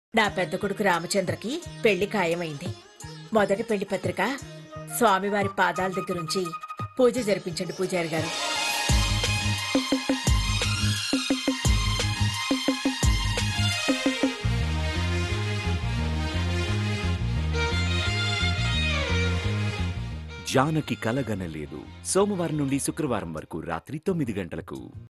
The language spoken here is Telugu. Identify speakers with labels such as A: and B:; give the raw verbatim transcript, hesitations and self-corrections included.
A: నా పెద్ద కొడుకు రామచంద్రకి పెళ్లి ఖాయమైంది. మొదటి పెళ్లి పత్రిక స్వామివారి పాదాల దగ్గరుంచి పూజ జరిపించండి పూజారి గారు.
B: జానకి కలగనలేదు. సోమవారం నుండి శుక్రవారం వరకు రాత్రి తొమ్మిది గంటలకు.